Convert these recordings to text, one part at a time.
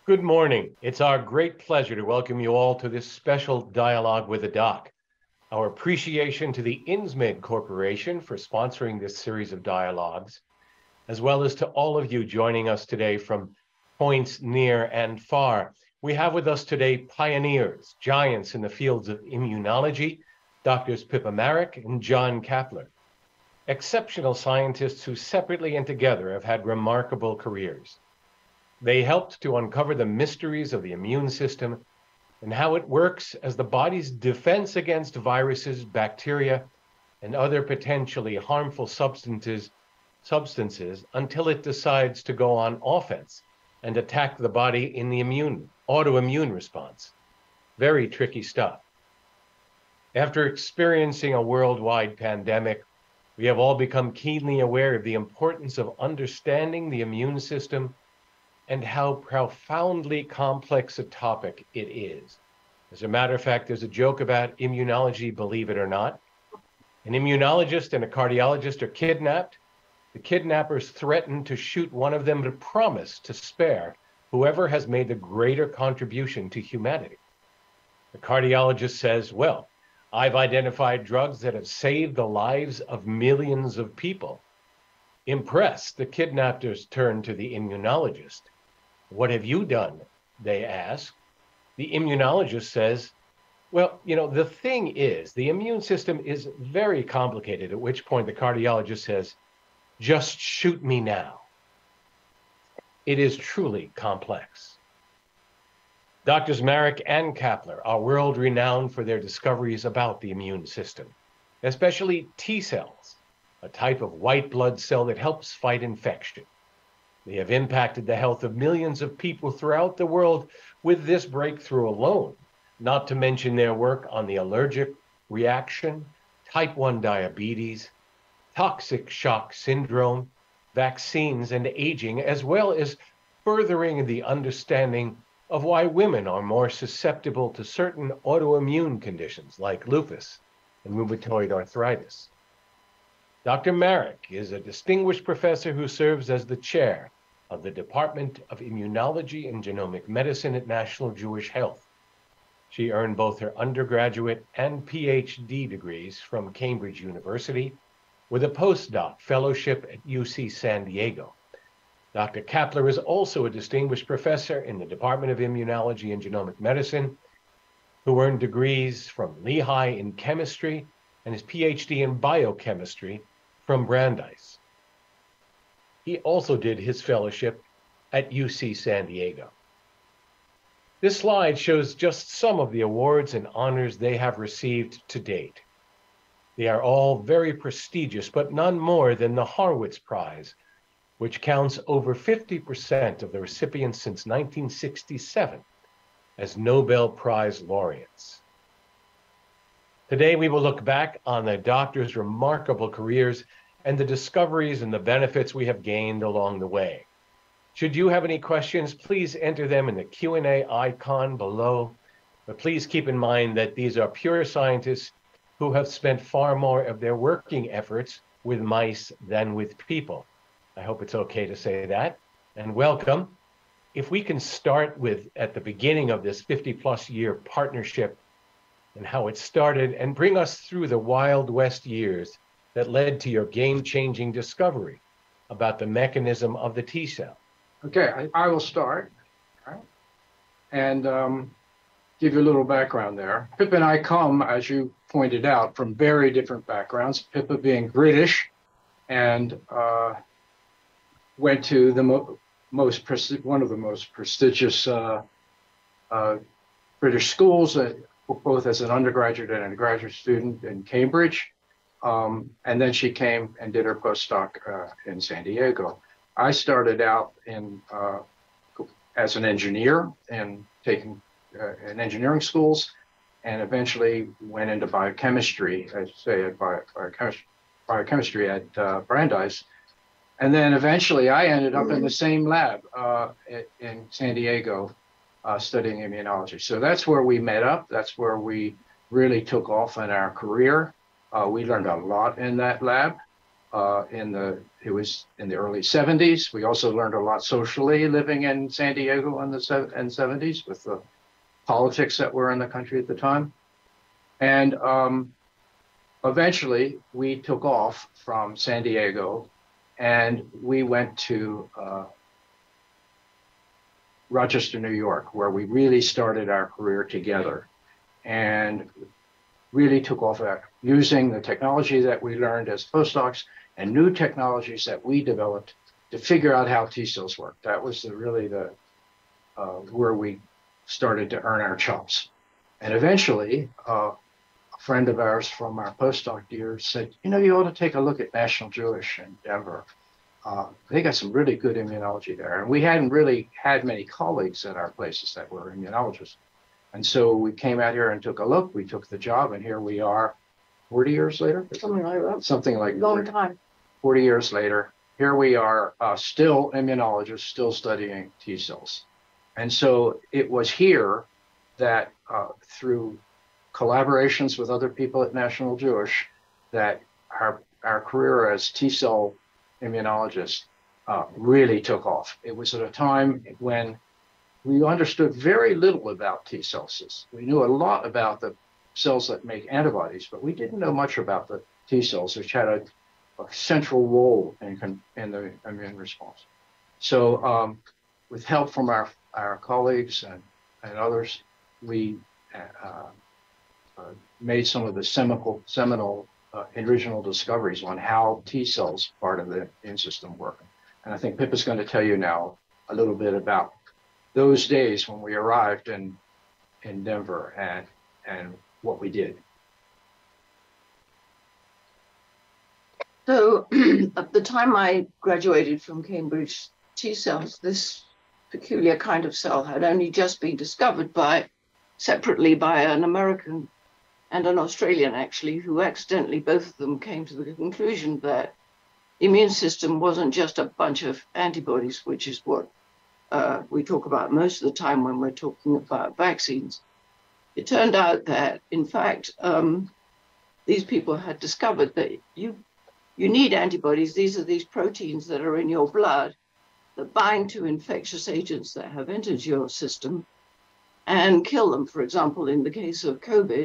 Good morning. It's our great pleasure to welcome you all to this special dialogue with the doc. Our appreciation to the Insmed Corporation for sponsoring this series of dialogues, as well as to all of you joining us today from points near and far. We have with us today pioneers, giants in the fields of immunology, Doctors Philippa Marrack and John Kappler, exceptional scientists who separately and together have had remarkable careers. They helped to uncover the mysteries of the immune system and how it works as the body's defense against viruses, bacteria, and other potentially harmful substances until it decides to go on offense and attack the body in the autoimmune response. Very tricky stuff. After experiencing a worldwide pandemic, we have all become keenly aware of the importance of understanding the immune system and how profoundly complex a topic it is. As a matter of fact, there's a joke about immunology, believe it or not. An immunologist and a cardiologist are kidnapped. The kidnappers threaten to shoot one of them, but promise to spare whoever has made the greater contribution to humanity. The cardiologist says, well, I've identified drugs that have saved the lives of millions of people. Impressed, the kidnappers turn to the immunologist. What have you done? They ask. The immunologist says, well, the thing is, the immune system is very complicated, at which point the cardiologist says, just shoot me now. It is truly complex. Doctors Marrack and Kappler are world renowned for their discoveries about the immune system, especially T cells, a type of white blood cell that helps fight infection. They have impacted the health of millions of people throughout the world with this breakthrough alone, not to mention their work on the allergic reaction, type 1 diabetes, toxic shock syndrome, vaccines and aging, as well as furthering the understanding of why women are more susceptible to certain autoimmune conditions like lupus and rheumatoid arthritis. Dr. Marrack is a distinguished professor who serves as the chair of the Department of Immunology and Genomic Medicine at National Jewish Health. She earned both her undergraduate and PhD degrees from Cambridge University with a postdoc fellowship at UC San Diego. Dr. Kappler is also a distinguished professor in the Department of Immunology and Genomic Medicine, who earned degrees from Lehigh in chemistry and his PhD in biochemistry from Brandeis. He also did his fellowship at UC San Diego. This slide shows just some of the awards and honors they have received to date. They are all very prestigious, but none more than the Harwitz Prize, which counts over 50% of the recipients since 1967 as Nobel Prize laureates. Today, we will look back on the doctors' remarkable careers and the discoveries and the benefits we have gained along the way. Should you have any questions, please enter them in the Q&A icon below. But please keep in mind that these are pure scientists who have spent far more of their working efforts with mice than with people. I hope it's okay to say that. And welcome. If we can start with at the beginning of this 50-plus year partnership and how it started, and bring us through the Wild West years that led to your game-changing discovery about the mechanism of the T cell. Okay, I will start, right, and give you a little background there. Pippa and I come, as you pointed out, from very different backgrounds. Pippa being British, and went to the one of the most prestigious British schools, both as an undergraduate and a graduate student in Cambridge. And then she came and did her postdoc in San Diego. I started out as an engineer and taking in engineering schools, and eventually went into biochemistry, biochemistry at Brandeis. And then eventually I ended up in the same lab in San Diego studying immunology. So that's where we met up. That's where we really took off in our career. We learned a lot in that lab. it was in the early 70s. We also learned a lot socially living in San Diego in the 70s with the politics that were in the country at the time. And eventually we took off from San Diego and we went to Rochester, New York, where we really started our career together and really took off at using the technology that we learned as postdocs and new technologies that we developed to figure out how T cells work. That was really where we started to earn our chops. And eventually, a friend of ours from our postdoc years said, you know, you ought to take a look at National Jewish in Denver. They got some really good immunology there. And we hadn't really had many colleagues at our places that were immunologists. And so we came out here and took a look. We took the job, and here we are 40 years later. Something like that. Something like long time. 40 years later, here we are, still immunologists, still studying T cells. And so it was here that through collaborations with other people at National Jewish, that our career as T cell immunologists really took off. It was at a time when we understood very little about T cells. We knew a lot about the cells that make antibodies, but we didn't know much about the T cells, which had a central role in the immune response. So with help from our colleagues and others, we made some of the seminal original discoveries on how T cells, part of the immune system, work. And I think Pippa's going to tell you now a little bit about those days when we arrived in Denver and what we did. So at the time I graduated from Cambridge, T cells, this peculiar kind of cell, had only just been discovered separately by an American and an Australian, actually, who accidentally, both of them, came to the conclusion that the immune system wasn't just a bunch of antibodies, which is what we talk about most of the time when we're talking about vaccines. It turned out that, in fact, these people had discovered that you need antibodies. These are these proteins that are in your blood that bind to infectious agents that have entered your system and kill them. For example, in the case of COVID,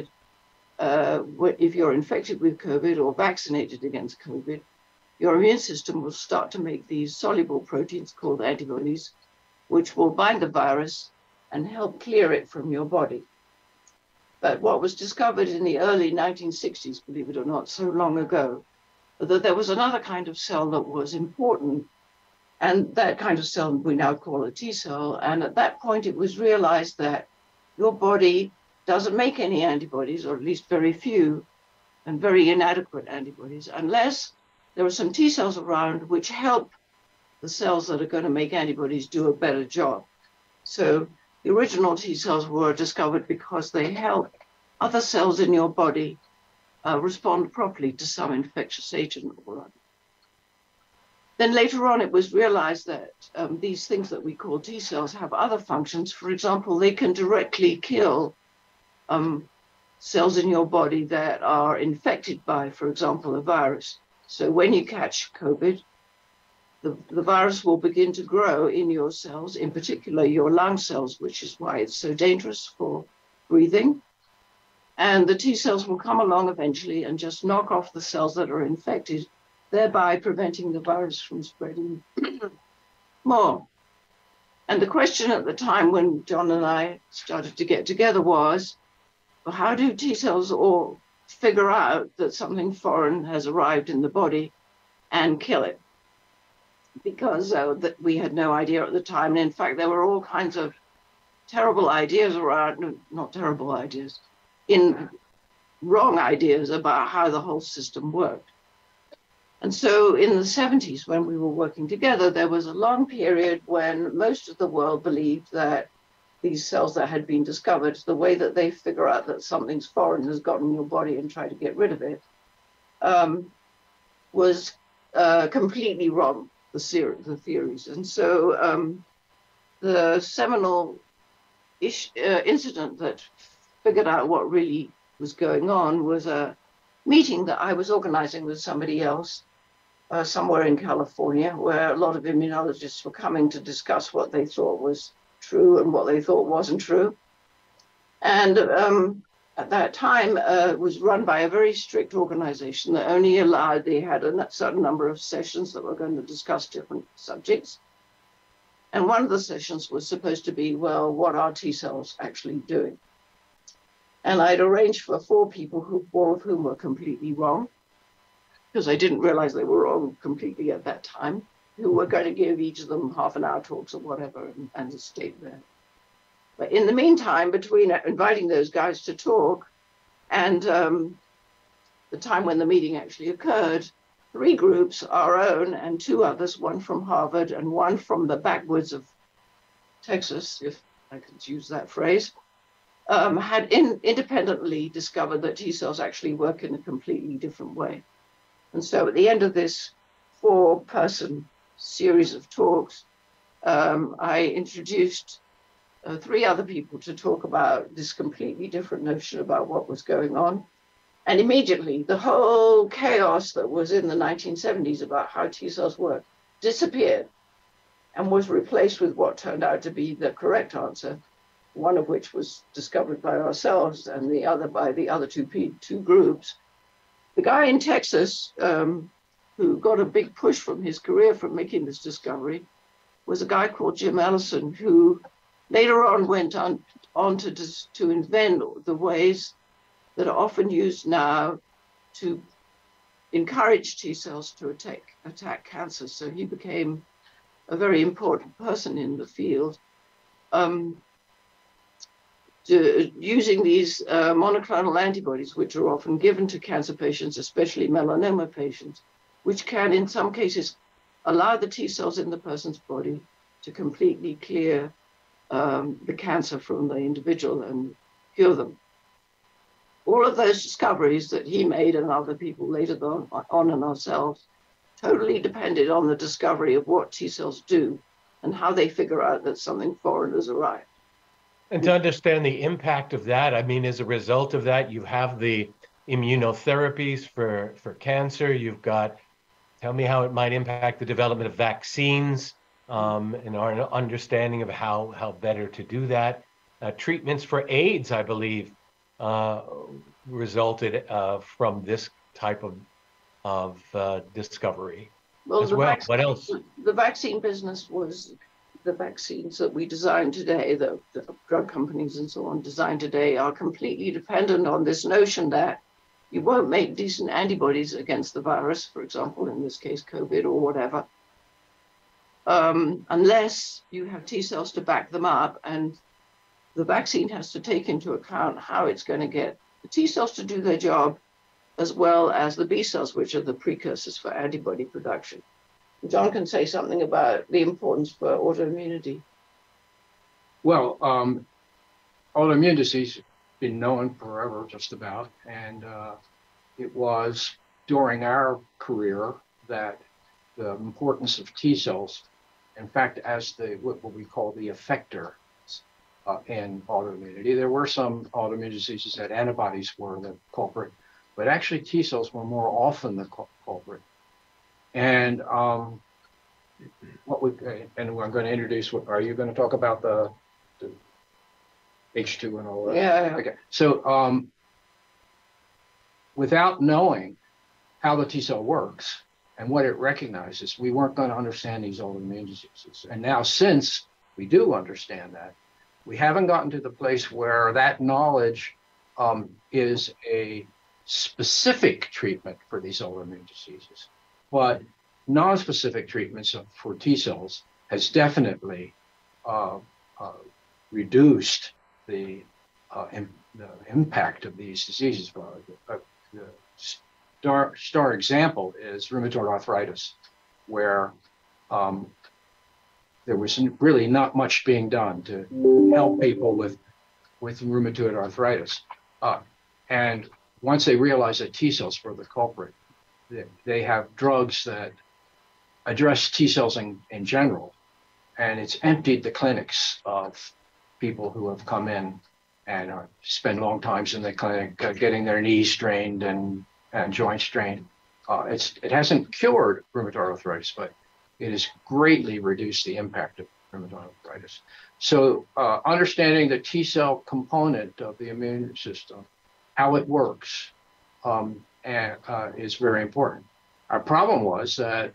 if you're infected with COVID or vaccinated against COVID, your immune system will start to make these soluble proteins called antibodies, which will bind the virus and help clear it from your body. But what was discovered in the early 1960s, believe it or not, so long ago, that there was another kind of cell that was important, and that kind of cell we now call a T cell. And at that point, it was realized that your body doesn't make any antibodies, or at least very few and very inadequate antibodies, unless there are some T cells around which help the cells that are going to make antibodies do a better job. So the original T cells were discovered because they help other cells in your body respond properly to some infectious agent or other. Then later on, it was realized that these things that we call T cells have other functions. For example, they can directly kill cells in your body that are infected by, for example, a virus. So when you catch COVID, the virus will begin to grow in your cells, in particular your lung cells, which is why it's so dangerous for breathing. And the T cells will come along eventually and just knock off the cells that are infected, thereby preventing the virus from spreading more. And the question at the time when John and I started to get together was, well, how do T cells all figure out that something foreign has arrived in the body and kill it? Because that we had no idea at the time. And in fact, there were all kinds of terrible ideas around, not terrible ideas, wrong ideas about how the whole system worked. And so in the 70s, when we were working together, there was a long period when most of the world believed that these cells that had been discovered, the way that they figure out that something's foreign has gotten in your body and try to get rid of it, was completely wrong, the theories. And so the seminal incident that figured out what really was going on was a meeting that I was organizing with somebody else somewhere in California, where a lot of immunologists were coming to discuss what they thought was true and what they thought wasn't true. And at that time, it was run by a very strict organization that only allowed, they had a certain number of sessions that were going to discuss different subjects. And one of the sessions was supposed to be, well, what are T cells actually doing? And I'd arranged for 4 people, all of whom were completely wrong, because I didn't realize they were wrong completely at that time, who were going to give each of them half-an-hour talks or whatever and just stay there. But in the meantime, between inviting those guys to talk and the time when the meeting actually occurred, 3 groups, our own and 2 others, one from Harvard and one from the backwoods of Texas, if I could use that phrase, had independently discovered that T cells actually work in a completely different way. And so at the end of this 4-person series of talks, I introduced 3 other people to talk about this completely different notion about what was going on. And immediately the whole chaos that was in the 1970s about how T cells work disappeared and was replaced with what turned out to be the correct answer, one of which was discovered by ourselves and the other by the other two groups. The guy in Texas who got a big push from his career from making this discovery was a guy called Jim Ellison, who later on went on to invent the ways that are often used now to encourage T cells to attack cancer. So he became a very important person in the field, using these monoclonal antibodies, which are often given to cancer patients, especially melanoma patients, which can, in some cases, allow the T cells in the person's body to completely clear the cancer from the individual and cure them. All of those discoveries that he made and other people later on and ourselves totally depended on the discovery of what T cells do and how they figure out that something foreign has arrived. And to understand the impact of that, I mean, as a result of that, you have the immunotherapies for cancer. You've got, tell me how it might impact the development of vaccines and our understanding of how better to do that. Treatments for AIDS, I believe, resulted from this type of discovery as well. What else? The vaccine business was the vaccines that we design today, the drug companies and so on design today, are completely dependent on this notion that you won't make decent antibodies against the virus, for example, in this case, COVID or whatever, unless you have T cells to back them up. And the vaccine has to take into account how it's going to get the T cells to do their job, as well as the B cells, which are the precursors for antibody production. John can say something about the importance for autoimmunity. Well, autoimmune disease has been known forever, just about, and it was during our career that the importance of T cells, in fact, as what we call the effector in autoimmunity. There were some autoimmune diseases that antibodies were the culprit, but actually T cells were more often the culprit. And I'm going to introduce. Are you going to talk about the H2 and all that? Yeah. Okay. So without knowing how the T cell works and what it recognizes, we weren't going to understand these autoimmune diseases. And now, since we do understand that, we haven't gotten to the place where that knowledge is a specific treatment for these autoimmune diseases. But non-specific treatments for T cells has definitely reduced the impact of these diseases. The star example is rheumatoid arthritis, where there was really not much being done to help people with rheumatoid arthritis. And once they realized that T cells were the culprit, they have drugs that address T cells in general, and it's emptied the clinics of people who have come in and spend long times in the clinic getting their knees strained and joints strained. It hasn't cured rheumatoid arthritis, but it has greatly reduced the impact of rheumatoid arthritis. So understanding the T cell component of the immune system, how it works, is very important. Our problem was that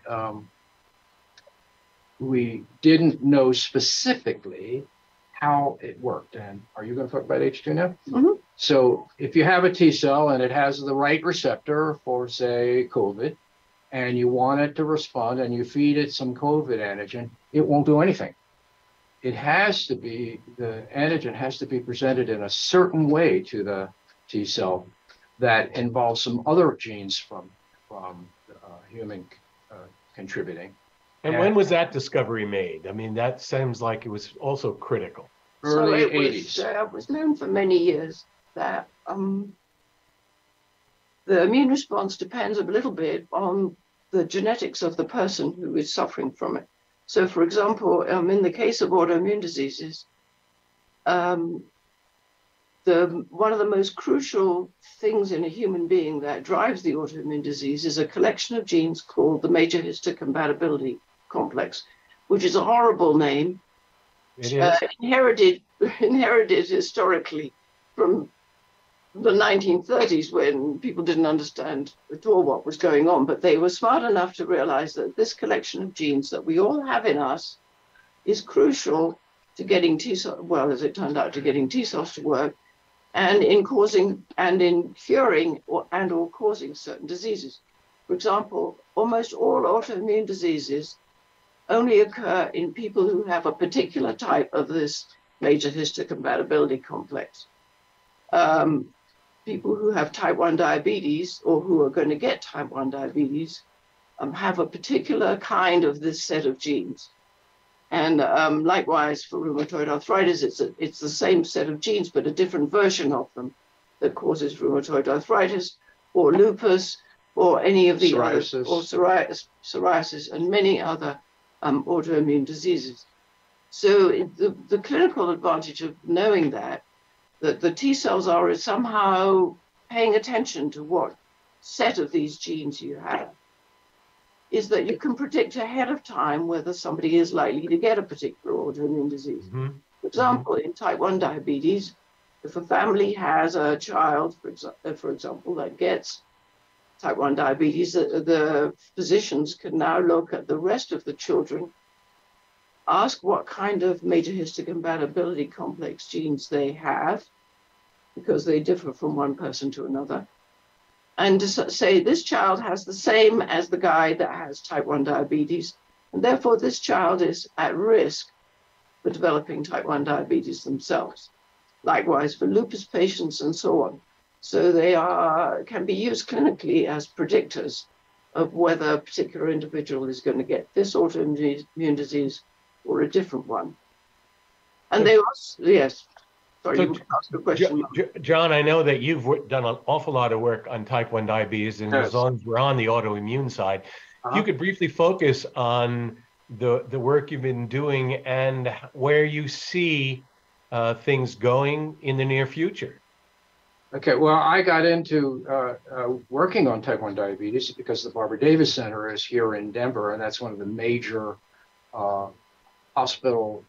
we didn't know specifically how it worked. And are you going to talk about H2 now? Mm-hmm. So if you have a T cell and it has the right receptor for, say, COVID, and you want it to respond and you feed it some COVID antigen, it won't do anything. It has to be, the antigen has to be presented in a certain way to the T cell that involves some other genes from human contributing. And when was that discovery made? I mean, that seems like it was also critical. Early so 80s. It was known for many years that the immune response depends a little bit on the genetics of the person who is suffering from it. So, for example, in the case of autoimmune diseases, one of the most crucial things in a human being that drives the autoimmune disease is a collection of genes called the major histocompatibility complex, which is a horrible name. It is. Inherited historically from the 1930s, when people didn't understand at all what was going on, but they were smart enough to realize that this collection of genes that we all have in us is crucial to getting T cells, well, as it turned out, to getting T cells to work, and in causing and in curing or causing certain diseases. For example, almost all autoimmune diseases only occur in people who have a particular type of this major histocompatibility complex. People who have type 1 diabetes or who are going to get type 1 diabetes have a particular kind of this set of genes. And likewise for rheumatoid arthritis, it's the same set of genes, but a different version of them that causes rheumatoid arthritis or lupus or any of the others, or psoriasis and many other autoimmune diseases. So the clinical advantage of knowing that the T cells are somehow paying attention to what set of these genes you have, is that you can predict ahead of time whether somebody is likely to get a particular autoimmune disease. Mm-hmm. For example, in type 1 diabetes, if a family has a child, for example, that gets type 1 diabetes, the physicians can now look at the rest of the children, ask what kind of major histocompatibility complex genes they have, because they differ from one person to another, and to say this child has the same as the guy that has type 1 diabetes, and therefore this child is at risk for developing type 1 diabetes themselves. Likewise for lupus patients and so on. So they can be used clinically as predictors of whether a particular individual is going to get this autoimmune disease or a different one. And they also, yes. Sorry, you asked a question. John, I know that you've done an awful lot of work on type 1 diabetes, and Yes. as long as we're on the autoimmune side, if you could briefly focus on the work you've been doing and where you see things going in the near future. Okay, well, I got into working on type 1 diabetes because the Barbara Davis Center is here in Denver, and that's one of the major hospital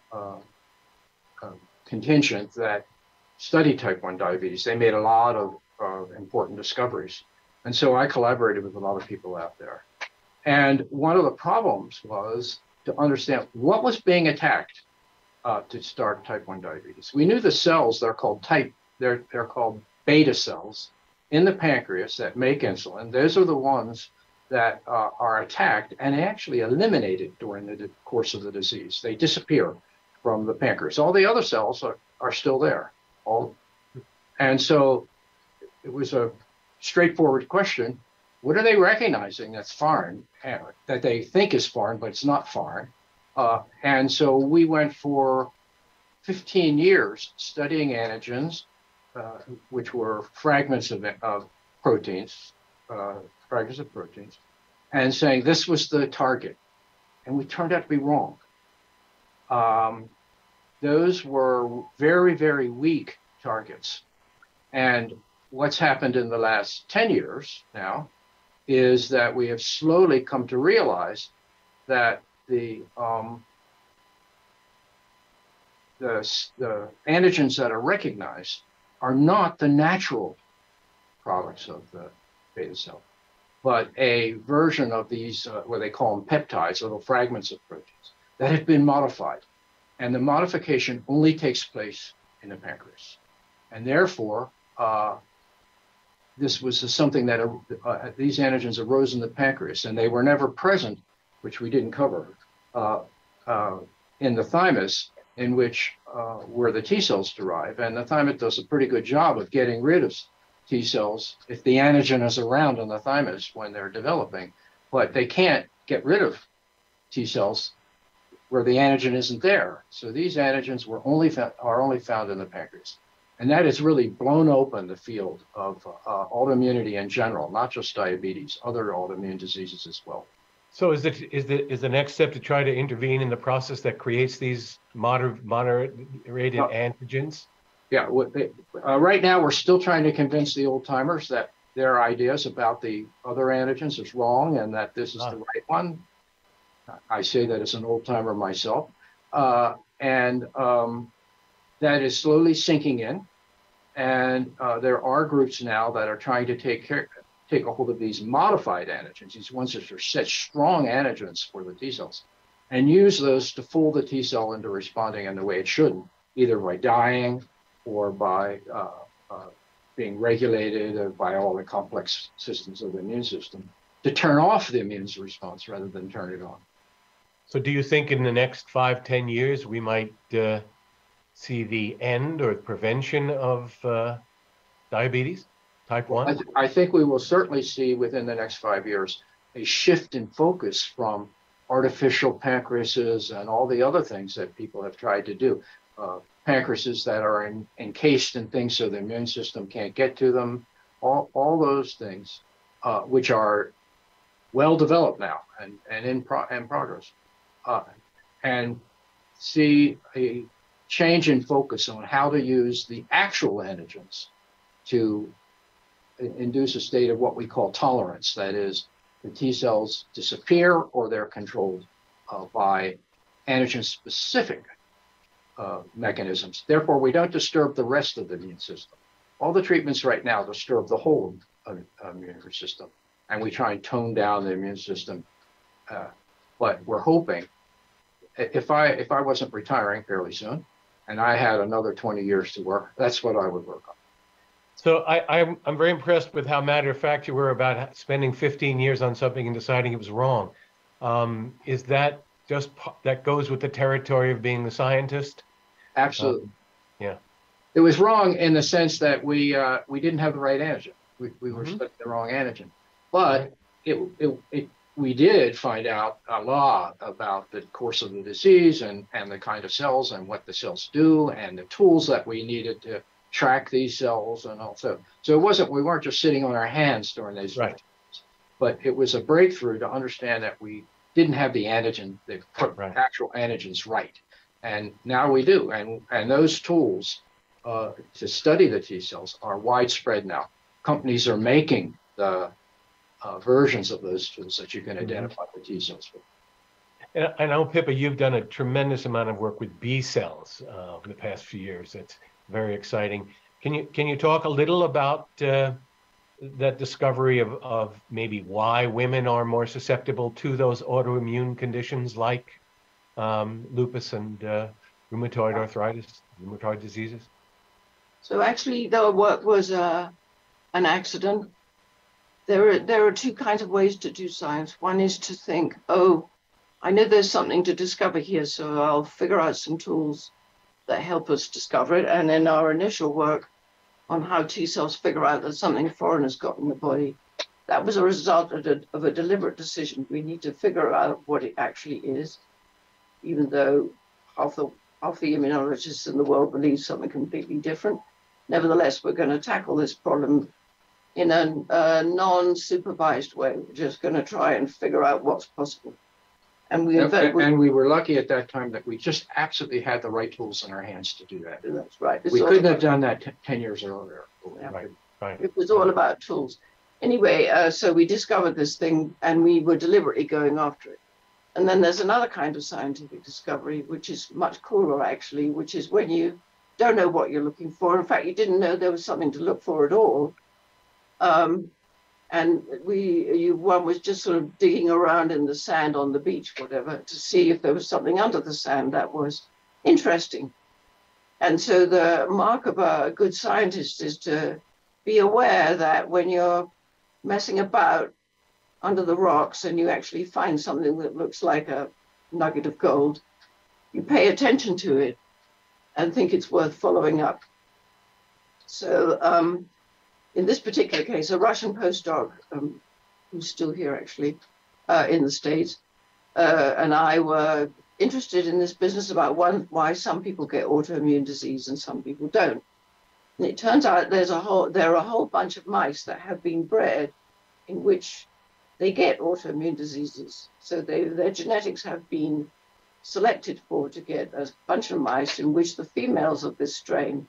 contingents that study type 1 diabetes. They made a lot of important discoveries. And so I collaborated with a lot of people out there. And one of the problems was to understand what was being attacked to start type 1 diabetes. We knew the cells, they're called beta cells in the pancreas that make insulin. Those are the ones that are attacked and actually eliminated during the course of the disease. They disappear from the pancreas. All the other cells are still there. And so it was a straightforward question. What are they recognizing that's foreign, that they think is foreign, but it's not foreign? And so we went for 15 years studying antigens, which were fragments of proteins, and saying this was the target. And we turned out to be wrong. Those were very, very weak targets. And what's happened in the last 10 years now is that we have slowly come to realize that the antigens that are recognized are not the natural products of the beta cell, but a version of these, what they call them peptides, little fragments of proteins that have been modified. And the modification only takes place in the pancreas. And therefore, this was something that these antigens arose in the pancreas, and they were never present, which we didn't cover, in the thymus, in which where the T cells derive. And the thymus does a pretty good job of getting rid of T cells if the antigen is around in the thymus when they're developing, but they can't get rid of T cells where the antigen isn't there. So these antigens are only found in the pancreas. And that has really blown open the field of autoimmunity in general, not just diabetes, other autoimmune diseases as well. So is the next step to try to intervene in the process that creates these moderated antigens? Yeah, right now we're still trying to convince the old timers that their ideas about the other antigens is wrong and that this is the right one. I say that as an old timer myself. That is slowly sinking in. And there are groups now that are trying to take a hold of these modified antigens, these ones that are such strong antigens for the T cells, and use those to fool the T cell into responding in the way it shouldn't, either by dying or by being regulated by all the complex systems of the immune system, to turn off the immune response rather than turn it on. So do you think in the next 5-10 years we might see the end or prevention of diabetes type 1? I think we will certainly see within the next 5 years a shift in focus from artificial pancreases and all the other things that people have tried to do. Pancreases that are encased in things so the immune system can't get to them, all those things, which are well developed now and in progress. And see a change in focus on how to use the actual antigens to induce a state of what we call tolerance. That is, the T cells disappear or they're controlled by antigen-specific mechanisms. Therefore, we don't disturb the rest of the immune system. All the treatments right now disturb the whole immune system, and we try and tone down the immune system. But we're hoping, if I wasn't retiring fairly soon, and I had another 20 years to work, that's what I would work on. So I'm very impressed with how matter of fact you were about spending 15 years on something and deciding it was wrong. Is that just that goes with the territory of being the scientist? Absolutely. Yeah. It was wrong in the sense that we didn't have the right antigen. We were studying the wrong antigen, but we did find out a lot about the course of the disease and the kind of cells and what the cells do and the tools that we needed to track these cells and also. So we weren't just sitting on our hands during these right. But it was a breakthrough to understand that we didn't have the antigen, the actual antigens right. And now we do. And those tools to study the T cells are widespread now. Companies are making the versions of those tools that you can identify the T cells with. And I know, Pippa, you've done a tremendous amount of work with B cells in the past few years. It's very exciting. Can you talk a little about that discovery of maybe why women are more susceptible to those autoimmune conditions like lupus and rheumatoid arthritis, rheumatoid diseases? So actually, the work was an accident. There are two kinds of ways to do science. One is to think, oh, I know there's something to discover here, so I'll figure out some tools that help us discover it. And in our initial work on how T cells figure out that something foreign has got in the body, that was a result of a deliberate decision. We need to figure out what it actually is, even though half the immunologists in the world believe something completely different. Nevertheless, we're going to tackle this problem in a non-supervised way. We're just going to try and figure out what's possible. And we were lucky at that time that we just absolutely had the right tools in our hands to do that. That's right. We couldn't have done that 10 years earlier. Right. It was all about tools. Anyway, so we discovered this thing and we were deliberately going after it. And then there's another kind of scientific discovery, which is much cooler, actually, which is when you don't know what you're looking for. In fact, you didn't know there was something to look for at all. And one was just sort of digging around in the sand on the beach, whatever, to see if there was something under the sand that was interesting. And so the mark of a good scientist is to be aware that when you're messing about under the rocks and you actually find something that looks like a nugget of gold, you pay attention to it and think it's worth following up. So in this particular case, a Russian postdoc, who's still here actually, in the States, and I were interested in this business about why some people get autoimmune disease and some people don't. And it turns out there are a whole bunch of mice that have been bred in which they get autoimmune diseases. So their genetics have been selected for to get a bunch of mice in which the females of this strain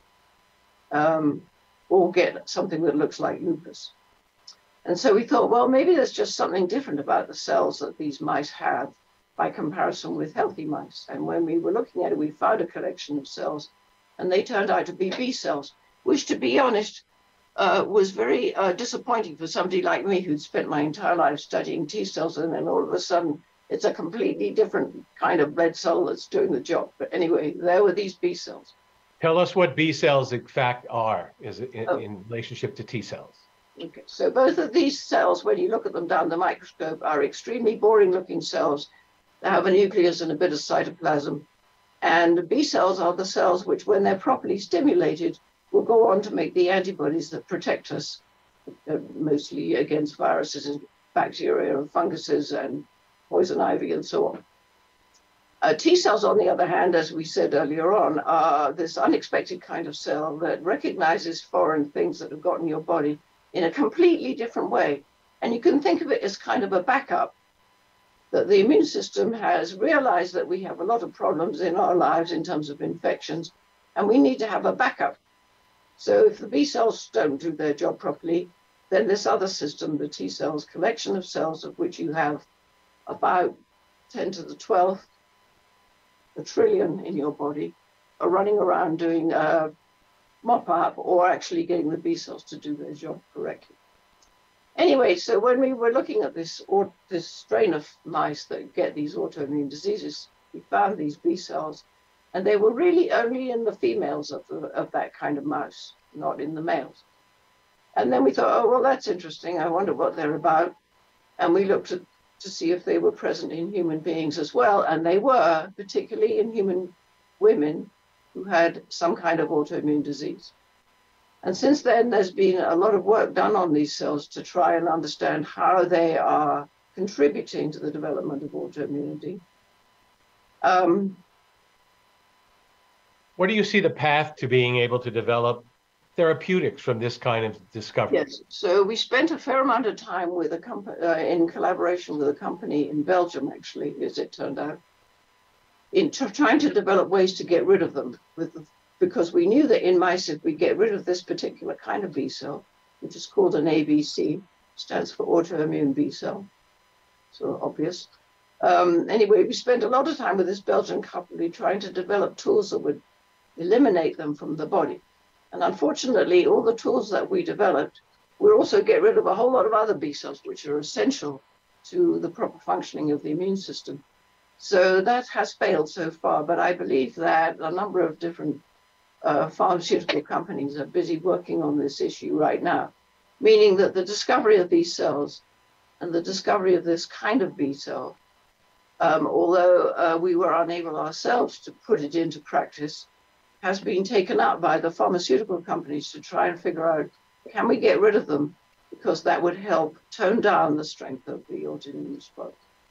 all get something that looks like lupus. And so we thought, well, maybe there's just something different about the cells that these mice have by comparison with healthy mice. And when we were looking at it, we found a collection of cells, and they turned out to be B cells, which, to be honest, was very disappointing for somebody like me who'd spent my entire life studying T cells, and then all of a sudden it's a completely different kind of red cell that's doing the job. But anyway, there were these B cells. Tell us what B cells in fact are in relationship to T cells. Okay, so both of these cells, when you look at them down the microscope, are extremely boring looking cells. They have a nucleus and a bit of cytoplasm. And B cells are the cells which, when they're properly stimulated, will go on to make the antibodies that protect us, mostly against viruses and bacteria and funguses and poison ivy and so on. T cells, on the other hand, as we said earlier on, are this unexpected kind of cell that recognizes foreign things that have got in your body in a completely different way. And you can think of it as kind of a backup, that the immune system has realized that we have a lot of problems in our lives in terms of infections, and we need to have a backup. So if the B cells don't do their job properly, then this other system, the T cells, collection of cells of which you have about 10 to the 12th, a trillion in your body, are running around doing mop up or actually getting the B cells to do their job correctly. Anyway, so when we were looking at this strain of mice that get these autoimmune diseases, we found these B cells, and they were really only in the females of that kind of mouse, not in the males. And then we thought, oh, well, that's interesting. I wonder what they're about. And we looked to see if they were present in human beings as well. And they were, particularly in human women who had some kind of autoimmune disease. And since then, there's been a lot of work done on these cells to try and understand how they are contributing to the development of autoimmunity. Where do you see the path to being able to develop therapeutics from this kind of discovery? Yes, so we spent a fair amount of time with a company, in collaboration with a company in Belgium, actually, as it turned out, in trying to develop ways to get rid of them, because we knew that in mice, if we get rid of this particular kind of B cell, which is called an ABC, stands for autoimmune B cell, so obvious. Anyway, we spent a lot of time with this Belgian company trying to develop tools that would eliminate them from the body. And unfortunately, all the tools that we developed would also get rid of a whole lot of other B cells, which are essential to the proper functioning of the immune system. So that has failed so far, but I believe that a number of different pharmaceutical companies are busy working on this issue right now, meaning that the discovery of these cells and the discovery of this kind of B cell, although we were unable ourselves to put it into practice, has been taken up by the pharmaceutical companies to try and figure out, can we get rid of them? Because that would help tone down the strength of the autoimmune response.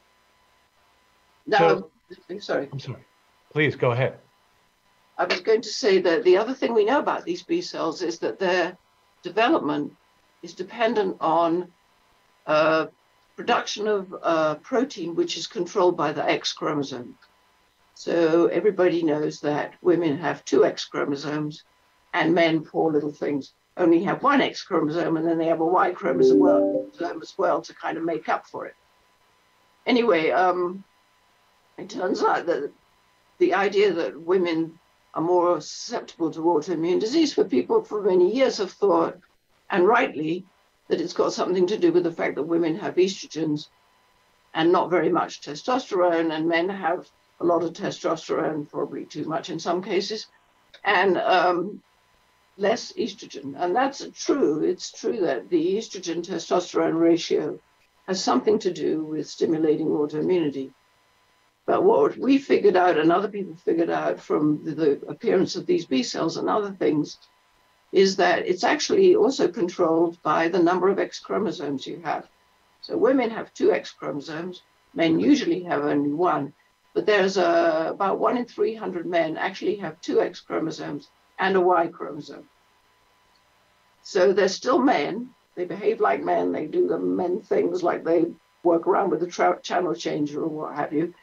Now, I'm sorry. Please go ahead. I was going to say that the other thing we know about these B cells is that their development is dependent on production of protein, which is controlled by the X chromosome. So everybody knows that women have 2 X chromosomes and men 4 little things. only have one X chromosome, and then they have a Y chromosome as well to kind of make up for it. Anyway, it turns out that the idea that women are more susceptible to autoimmune disease, for people for many years have thought, and rightly, that it's got something to do with the fact that women have estrogens and not very much testosterone, and men have a lot of testosterone, probably too much in some cases, and less estrogen. And that's true. It's true that the estrogen-testosterone ratio has something to do with stimulating autoimmunity. But what we figured out, and other people figured out from the appearance of these B cells and other things, is that it's actually also controlled by the number of X chromosomes you have. So women have 2 X chromosomes, men usually have only 1, but there's about 1 in 300 men actually have 2 X chromosomes and a Y chromosome. So they're still men, they behave like men, they do the men things like they work around with the channel changer or what have you.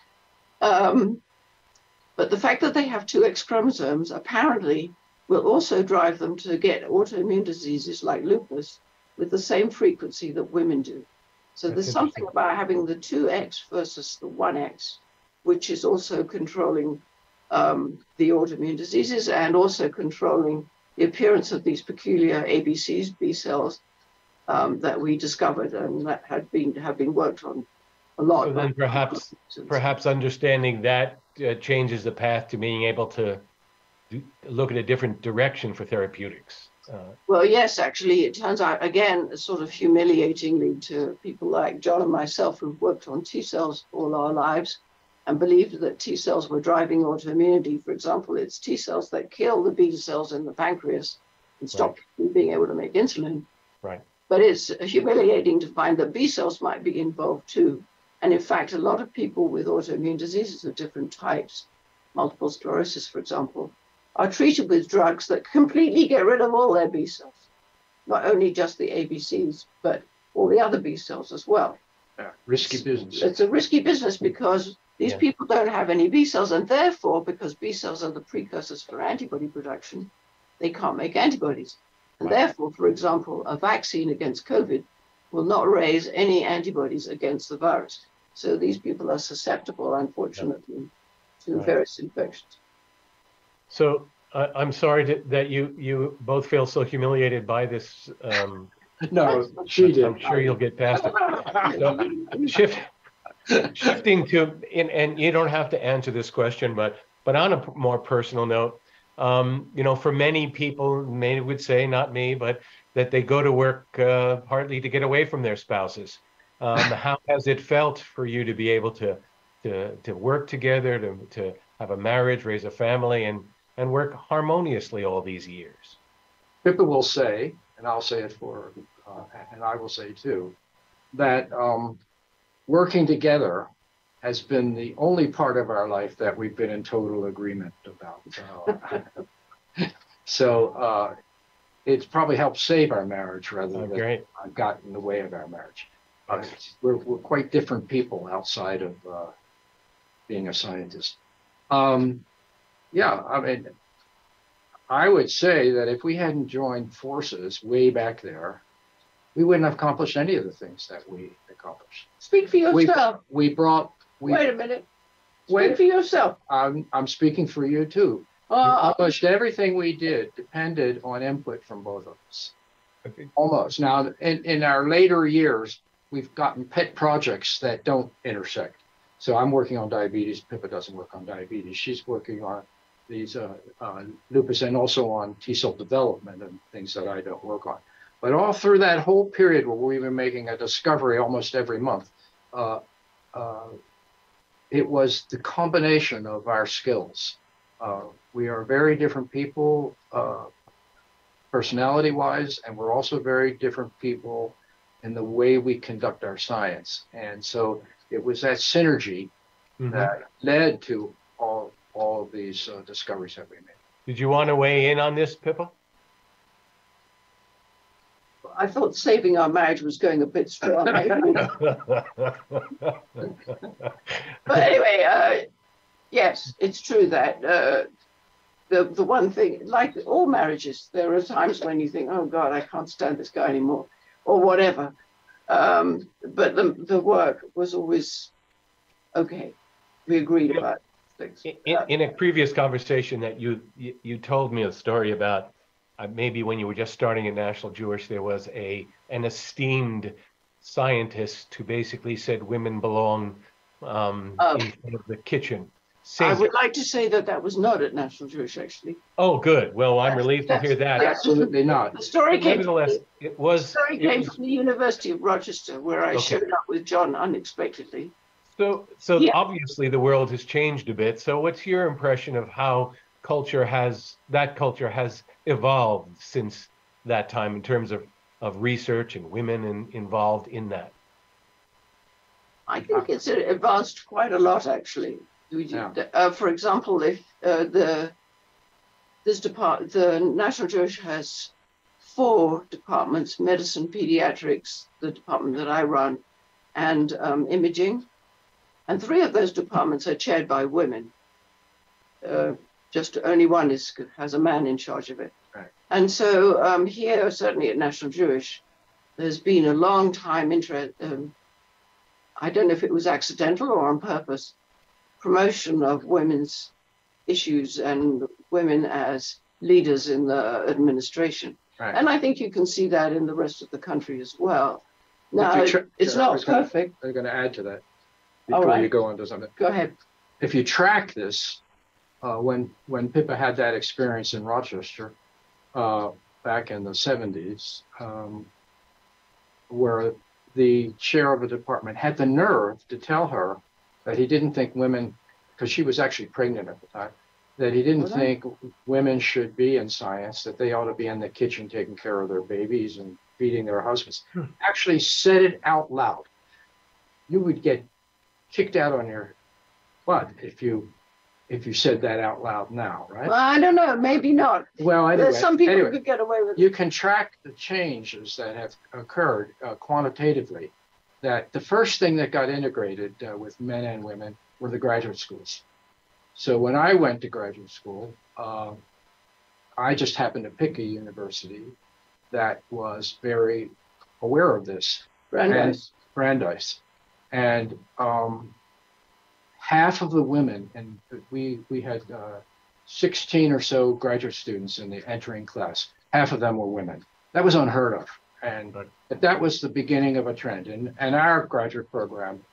But the fact that they have 2 X chromosomes apparently will also drive them to get autoimmune diseases like lupus with the same frequency that women do. So there's something about having the 2X versus the 1X, which is also controlling the autoimmune diseases and also controlling the appearance of these peculiar ABCs, B cells, that we discovered and that have been worked on a lot. So then perhaps understanding that changes the path to being able to look at a different direction for therapeutics. Well, yes, actually, it turns out, again, sort of humiliatingly to people like John and myself who've worked on T cells all our lives and believed that T cells were driving autoimmunity. For example, it's T cells that kill the B cells in the pancreas and stop them being able to make insulin. Right. But it's humiliating to find that B cells might be involved too. And in fact, a lot of people with autoimmune diseases of different types, multiple sclerosis, for example, are treated with drugs that completely get rid of all their B cells, not only just the ABCs, but all the other B cells as well. Yeah, risky business. It's a risky business because these people don't have any B cells, and therefore, because B cells are the precursors for antibody production, they can't make antibodies. And therefore, for example, a vaccine against COVID will not raise any antibodies against the virus. So these people are susceptible, unfortunately, to various infections. So I'm sorry that you both feel so humiliated by this. No, she did. I'm sure you'll get past it. So, shifting to, and you don't have to answer this question, but on a more personal note, for many people, many would say, not me, but that they go to work partly to get away from their spouses. How has it felt for you to be able to work together, to have a marriage, raise a family, and work harmoniously all these years? Philippa will say, and I'll say it for her, and I will say too, that working together has been the only part of our life that we've been in total agreement about. So it's probably helped save our marriage rather than got in the way of our marriage. We're quite different people outside of being a scientist. Yeah, I mean, I would say that if we hadn't joined forces way back there, we wouldn't have accomplished any of the things that we accomplished. Speak for yourself. Wait a minute. Speak for yourself. I'm speaking for you too. Almost everything we did depended on input from both of us. Okay. Almost. Now, in our later years, we've gotten pet projects that don't intersect. So I'm working on diabetes. Pippa doesn't work on diabetes. She's working on these lupus and also on T cell development and things that I don't work on. But all through that whole period where we were making a discovery almost every month, it was the combination of our skills. We are very different people, personality-wise, and we're also very different people in the way we conduct our science. And so it was that synergy that led to all of these discoveries that we made. Did you want to weigh in on this, Pippa? I thought saving our marriage was going a bit strong. But anyway, yes, it's true that the one thing, like all marriages, there are times when you think, oh God, I can't stand this guy anymore, or whatever. But the work was always okay. We agreed about things. In a previous conversation that you told me a story about maybe when you were just starting at National Jewish, there was an esteemed scientist who basically said women belong in front of the kitchen. I would like to say that was not at National Jewish, actually. Oh, good. Well, I'm relieved to hear that. Absolutely not. The story came from the University of Rochester, where I showed up with John unexpectedly. So obviously the world has changed a bit. So what's your impression of how culture has evolved since that time in terms of research and women involved in that? I think it's advanced quite a lot, actually. For example, if the National Jewish has 4 departments: medicine, pediatrics, the department that I run, and imaging. And 3 of those departments are chaired by women. Just only one has a man in charge of it. Right. And so here, certainly at National Jewish, there's been a long time interest. I don't know if it was accidental or on purpose, promotion of women's issues and women as leaders in the administration. Right. And I think you can see that in the rest of the country as well. Now, it's not perfect. I'm going to add to that before you go on to something. Go ahead. If you track this, when Pippa had that experience in Rochester back in the 70s, where the chair of a department had the nerve to tell her that he didn't think women, because she was actually pregnant at the time, that he didn't think women should be in science, that they ought to be in the kitchen taking care of their babies and feeding their husbands. Actually said it out loud. You would get kicked out on your butt if you said that out loud now, right? Well, I don't know, maybe not. Well, anyway, some people could get away with it. You can track the changes that have occurred quantitatively. That the first thing that got integrated with men and women were the graduate schools. So when I went to graduate school, I just happened to pick a university that was very aware of this. Brandeis. And half of the women, and we had 16 or so graduate students in the entering class, half of them were women. That was unheard of. And that was the beginning of a trend. And our graduate program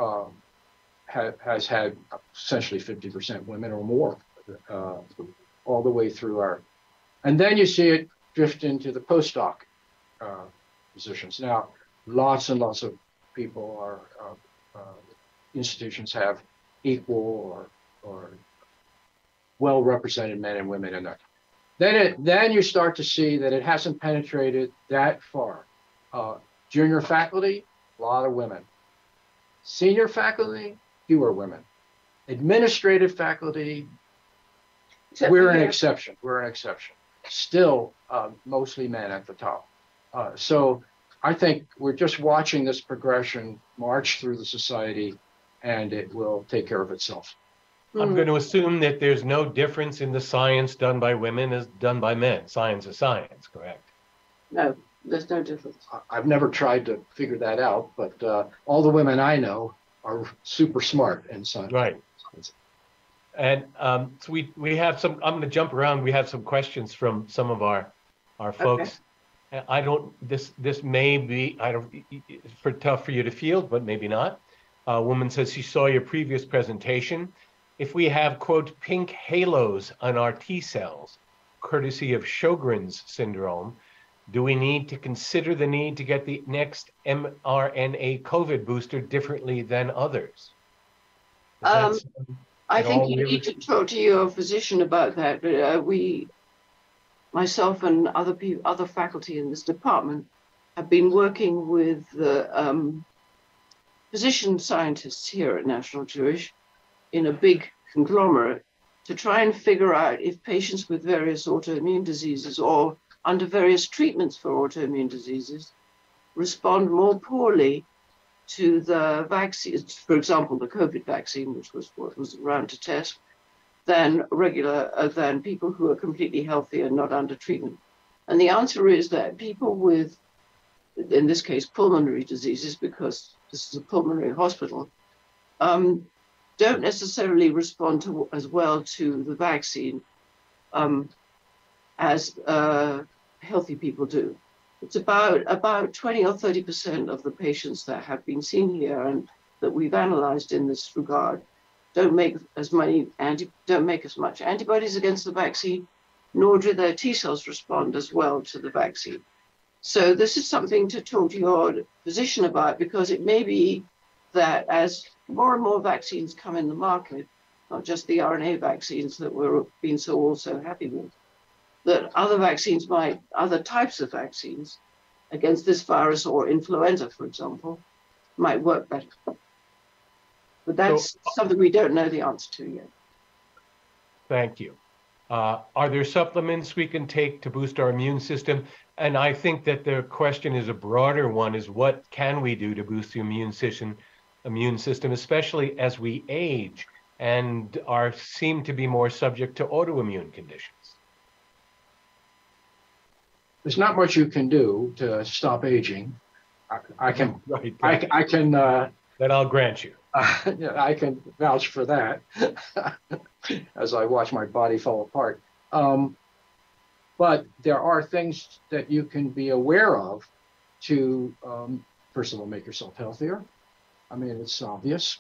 has had essentially 50% women or more all the way through our. And then you see it drift into the postdoc positions. Now, lots and lots of people institutions have equal or well-represented men and women in there. Then you start to see that it hasn't penetrated that far. Junior faculty, a lot of women. Senior faculty, fewer women. Administrative faculty, we're an exception. Still, mostly men at the top. So I think we're just watching this progression march through the society, and it will take care of itself. I'm going to assume that there's no difference in the science done by women as done by men. Science is science, correct? No, there's no difference. I've never tried to figure that out, but all the women I know are super smart in science. Right. And so we have some, I'm going to jump around. We have some questions from some of our folks. Okay. This may be, tough for you to field, but maybe not. A woman says she saw your previous presentation. If we have, quote, pink halos on our T cells, courtesy of Sjogren's syndrome, do we need to consider the need to get the next mRNA COVID booster differently than others? I think you need to talk to your physician about that. But myself and other faculty in this department have been working with the physician scientists here at National Jewish in a big conglomerate to try and figure out if patients with various autoimmune diseases or under various treatments for autoimmune diseases respond more poorly to the vaccines, for example, the COVID vaccine, which was what was around to test, than than people who are completely healthy and not under treatment. And the answer is that people with, in this case, pulmonary diseases, because this is a pulmonary hospital, don't necessarily respond as well to the vaccine as healthy people do. It's about 20 or 30% of the patients that have been seen here and that we've analyzed in this regard don't make as much antibodies against the vaccine, nor do their T cells respond as well to the vaccine. So this is something to talk to your physician about, because it may be that as more and more vaccines come in the market, not just the RNA vaccines that we're being all so happy with, that other types of vaccines against this virus or influenza, for example, might work better. But that's something we don't know the answer to yet. Thank you. Are there supplements we can take to boost our immune system? And I think that the question is a broader one, is what can we do to boost the immune system, especially as we age and seem to be more subject to autoimmune conditions? There's not much you can do to stop aging. I can. That I'll grant you. I can vouch for that as I watch my body fall apart. But there are things that you can be aware of to, first of all, make yourself healthier. I mean, it's obvious.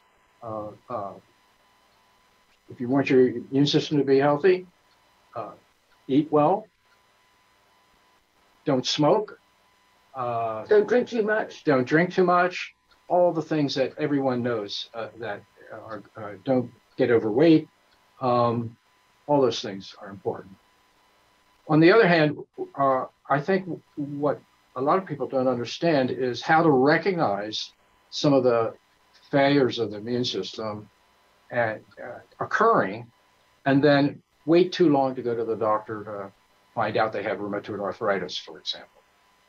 If you want your immune system to be healthy, eat well. Don't smoke. Don't drink too much. Don't drink too much. All the things that everyone knows that don't get overweight. All those things are important. On the other hand, I think what a lot of people don't understand is how to recognize some of the failures of the immune system occurring, and then wait too long to go to the doctor to find out they have rheumatoid arthritis, for example.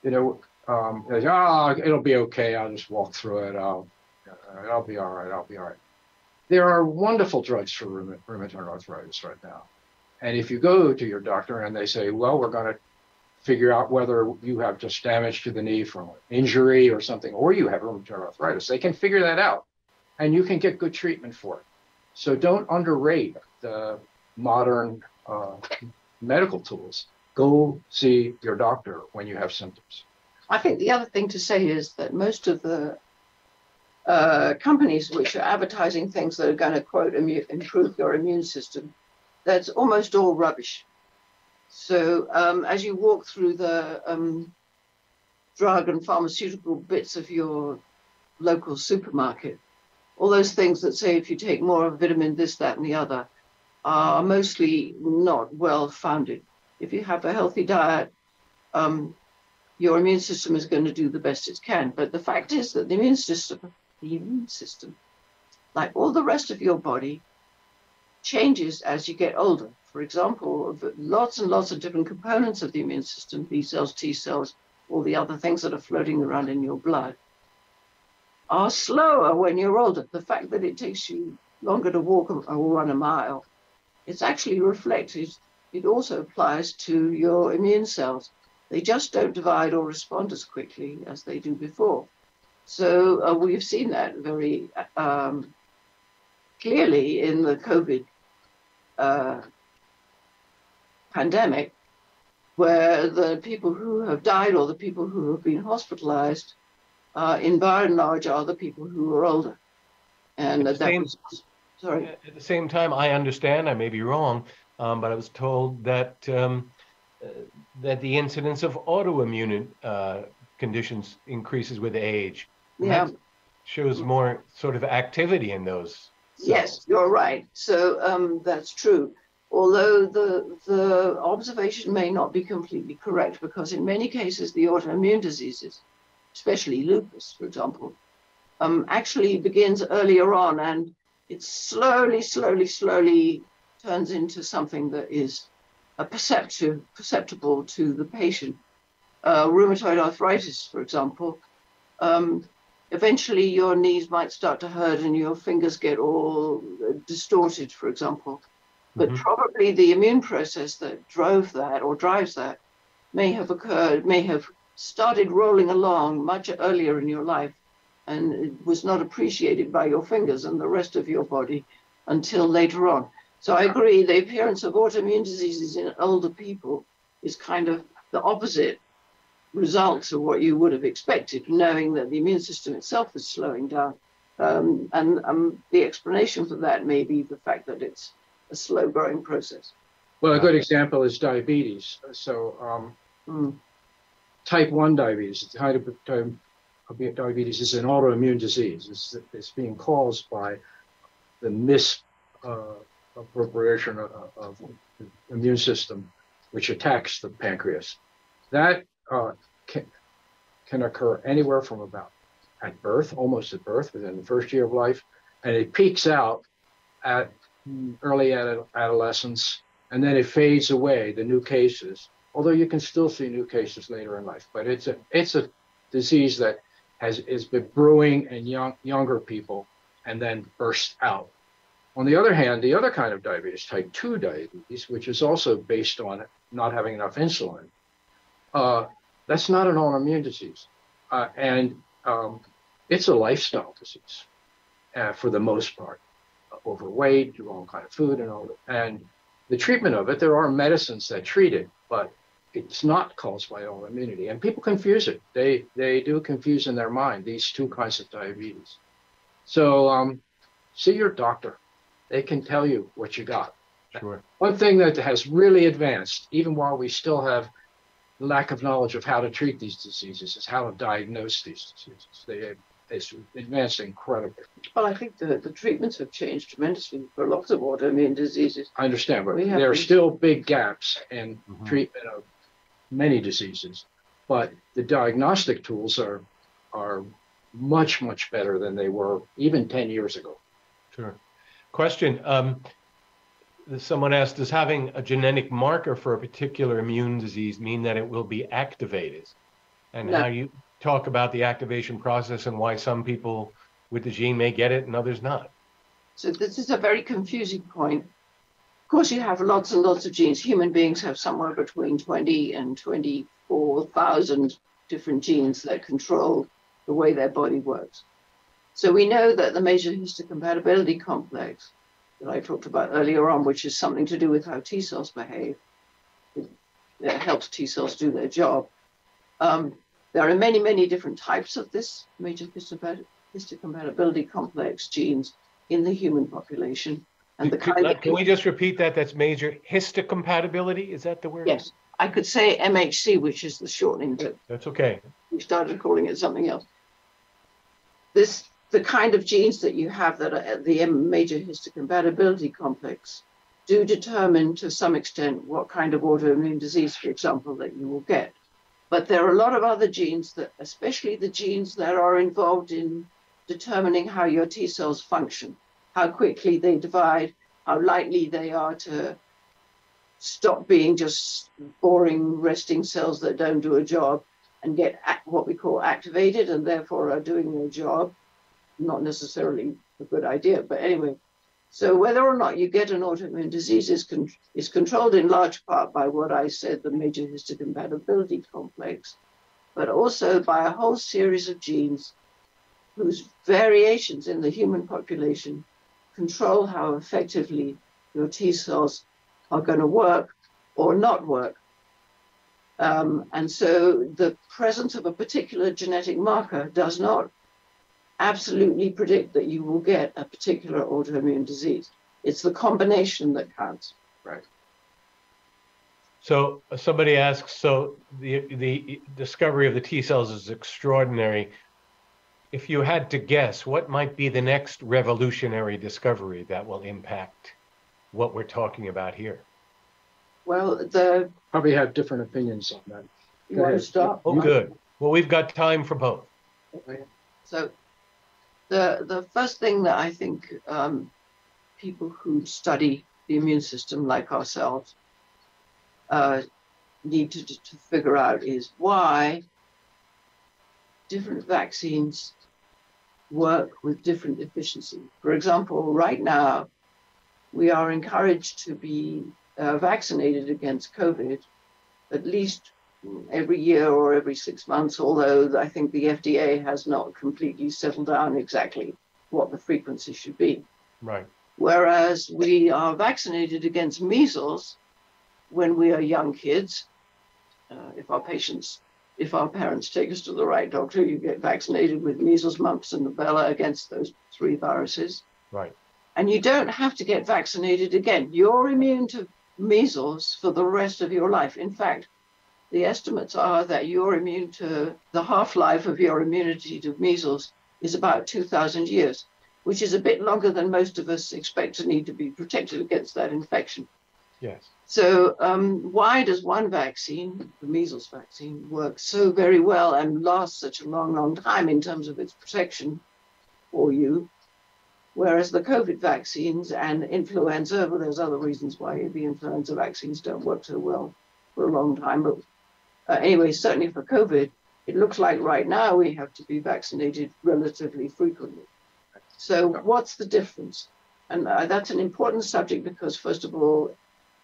It'll be okay. I'll just walk through it. I'll be all right. I'll be all right. There are wonderful drugs for rheumatoid arthritis right now. And if you go to your doctor and they say, well, we're going to figure out whether you have just damage to the knee from an injury or something, or you have rheumatoid arthritis, they can figure that out and you can get good treatment for it. So don't underrate the modern medical tools. Go see your doctor when you have symptoms. I think the other thing to say is that most of the companies which are advertising things that are going to, quote, improve your immune system, that's almost all rubbish. So as you walk through the drug and pharmaceutical bits of your local supermarket, all those things that say if you take more of vitamin this, that, and the other are mostly not well founded. If you have a healthy diet, your immune system is going to do the best it can. But the fact is that the immune system, like all the rest of your body, changes as you get older. For example, lots and lots of different components of the immune system, B cells, T cells, all the other things that are floating around in your blood, are slower when you're older. The fact that it takes you longer to walk or run a mile, it's actually reflected. It also applies to your immune cells. They just don't divide or respond as quickly as they do before. So we've seen that very clearly in the COVID pandemic, where the people who have died or the people who have been hospitalized, in by and large, are the people who are older. And at the same time, I understand, I may be wrong, but I was told that that the incidence of autoimmune conditions increases with age. Yeah. That shows more sort of activity in those cells. Yes, you're right. So that's true. Although the observation may not be completely correct, because in many cases, the autoimmune diseases, especially lupus, for example, actually begins earlier on, and it slowly turns into something that is perceptible to the patient. Rheumatoid arthritis, for example, eventually your knees might start to hurt and your fingers get all distorted, for example. But Mhm. probably the immune process that drove that or drives that may have started rolling along much earlier in your life, and it was not appreciated by your fingers and the rest of your body until later on. So I agree, the appearance of autoimmune diseases in older people is kind of the opposite results of what you would have expected, knowing that the immune system itself is slowing down. And the explanation for that may be the fact that it's a slow growing process. Well, a good example is diabetes. So type 1 diabetes, type of diabetes is an autoimmune disease. It's being caused by the misappropriation of the immune system, which attacks the pancreas. That can occur anywhere from about at birth, almost at birth, within the first year of life, and it peaks out at early adolescence, and then it fades away, the new cases, although you can still see new cases later in life. But it's a disease that has been brewing in younger people and then bursts out. On the other hand, the other kind of diabetes, type 2 diabetes, which is also based on not having enough insulin, that's not an autoimmune disease. And it's a lifestyle disease for the most part. Overweight, do wrong kind of food, and all that. And the treatment of it, there are medicines that treat it, but it's not caused by autoimmunity. And people confuse it. They do confuse in their mind these two kinds of diabetes. So see your doctor. They can tell you what you got. Sure. One thing that has really advanced, even while we still have lack of knowledge of how to treat these diseases, is how to diagnose these diseases. It's advanced incredibly. Well, I think the treatments have changed tremendously for lots of autoimmune diseases. I understand, but there are still big gaps in treatment of many diseases. But the diagnostic tools are much, much better than they were even 10 years ago. Sure. Question. Someone asked, does having a genetic marker for a particular immune disease mean that it will be activated? And No. How you talk about the activation process and why some people with the gene may get it and others not. So this is a very confusing point. Of course, you have lots and lots of genes. Human beings have somewhere between 20 and 24,000 different genes that control the way their body works. So we know that the major histocompatibility complex that I talked about earlier on, which is something to do with how T cells behave, it helps T cells do their job. There are many, many different types of this major histocompatibility complex genes in the human population. And Can we just repeat that? That's major histocompatibility? Is that the word? Yes. I could say MHC, which is the shortening, but that's okay. We started calling it something else. The kind of genes that you have that are at the major histocompatibility complex do determine to some extent what kind of autoimmune disease, for example, that you will get. But there are a lot of other genes that, especially the genes that are involved in determining how your T cells function, how quickly they divide, how likely they are to stop being just boring resting cells that don't do a job and get what we call activated and therefore are doing their job. Not necessarily a good idea, but anyway. So whether or not you get an autoimmune disease is controlled in large part by what I said, the major histocompatibility complex, but also by a whole series of genes whose variations in the human population control how effectively your T cells are going to work or not work. And so the presence of a particular genetic marker does not absolutely predict that you will get a particular autoimmune disease. It's the combination that counts. Right. So somebody asks, so the discovery of the T cells is extraordinary. If you had to guess, what might be the next revolutionary discovery that will impact what we're talking about here? Well, probably have different opinions on that. You want to start? Oh, good. Well, we've got time for both. Okay. So the first thing that I think people who study the immune system like ourselves need to figure out is why different vaccines work with different efficiency. For example, right now, we are encouraged to be vaccinated against COVID at least every year or every 6 months, although I think the FDA has not completely settled down exactly what the frequency should be. Right. Whereas we are vaccinated against measles when we are young kids. If our parents take us to the right doctor, you get vaccinated with measles, mumps, and rubella against those 3 viruses. Right. And you don't have to get vaccinated again. You're immune to measles for the rest of your life. In fact, the estimates are that you're immune to the half-life of your immunity to measles is about 2,000 years, which is a bit longer than most of us expect to need to be protected against that infection. Yes. So why does one vaccine, the measles vaccine, work so very well and last such a long, long time in terms of its protection for you? Whereas the COVID vaccines and influenza, well, there's other reasons why the influenza vaccines don't work so well for a long time. But anyway, certainly for COVID, it looks like right now we have to be vaccinated relatively frequently. So what's the difference? And that's an important subject because, first of all,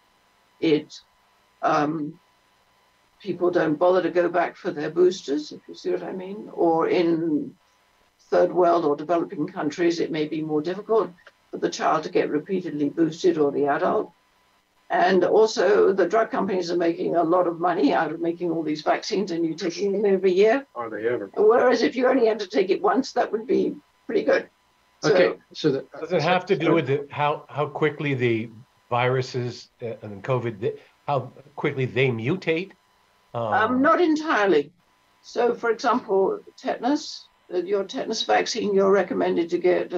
people don't bother to go back for their boosters, if you see what I mean, or in third world or developing countries, it may be more difficult for the child to get repeatedly boosted or the adult. And also the drug companies are making a lot of money out of making all these vaccines and you taking them every year. Are they ever? Whereas if you only had to take it once, that would be pretty good. Okay, does it have to do with how quickly the viruses and COVID, how quickly they mutate? Not entirely. So for example, tetanus, your tetanus vaccine, you're recommended to get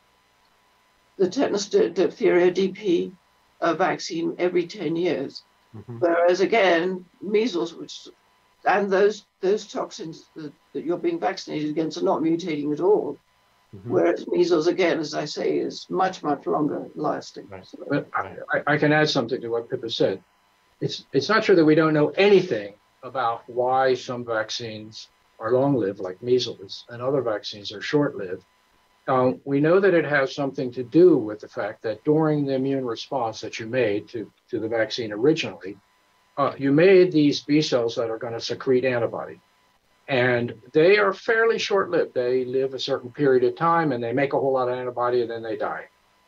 the tetanus diphtheria DP vaccine every 10 years. Mm-hmm. Whereas again, measles, and those toxins that you're being vaccinated against are not mutating at all. Mm-hmm. Whereas measles, again, as I say, is much, much longer lasting. Right. But I can add something to what Pippa said. It's not true that we don't know anything about why some vaccines are long-lived, like measles, and other vaccines are short-lived. We know that it has something to do with the fact that during the immune response that you made to the vaccine originally, you made these B cells that are going to secrete antibody. And they are fairly short-lived. They live a certain period of time and they make a whole lot of antibody and then they die.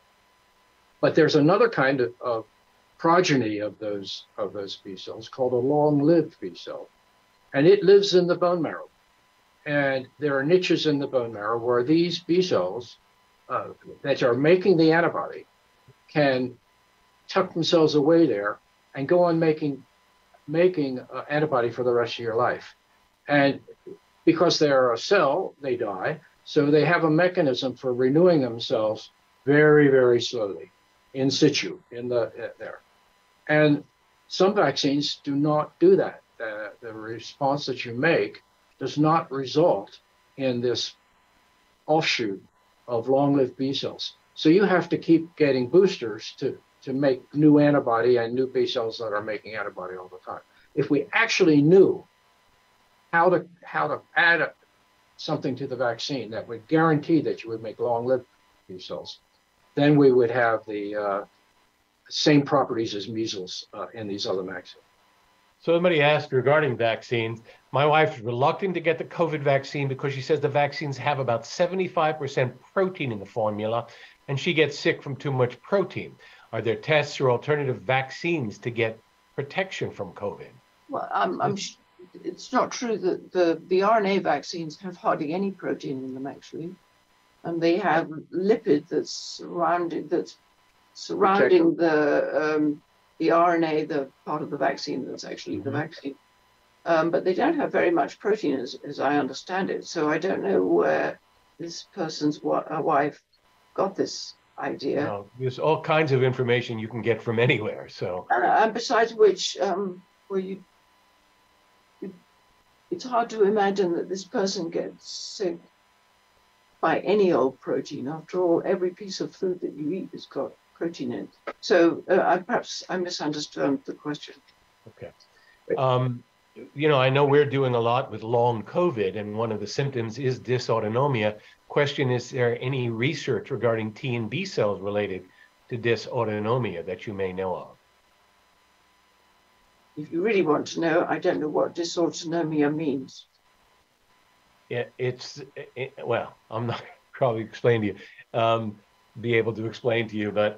But there's another kind of progeny of those B cells called a long-lived B cell. And it lives in the bone marrow. And there are niches in the bone marrow where these B cells that are making the antibody can tuck themselves away there and go on making antibody for the rest of your life. And because they're a cell, they die. So they have a mechanism for renewing themselves very, very slowly, in situ, there. And some vaccines do not do that. The response that you make does not result in this offshoot of long-lived B cells. So you have to keep getting boosters to make new antibody and new B cells that are making antibody all the time. If we actually knew how to add something to the vaccine that would guarantee that you would make long-lived B cells, then we would have the same properties as measles in these other vaccines. So somebody asked regarding vaccines, my wife's reluctant to get the COVID vaccine because she says the vaccines have about 75% protein in the formula and she gets sick from too much protein. Are there tests or alternative vaccines to get protection from COVID? Well, it's not true that the RNA vaccines have hardly any protein in them, actually. And they have lipid that's surrounding the RNA, the part of the vaccine that's actually the vaccine. But they don't have very much protein, as I understand it. So I don't know where this person's wife got this idea. No, there's all kinds of information you can get from anywhere. So and besides which, it's hard to imagine that this person gets sick by any old protein. After all, every piece of food that you eat has got protein in it. So perhaps I misunderstood the question. Okay. I know we're doing a lot with long COVID, and one of the symptoms is dysautonomia. Question, is there any research regarding T and B cells related to dysautonomia that you may know of? If you really want to know, I don't know what dysautonomia means. Well, I'm not probably explain to you, be able to explain to you, but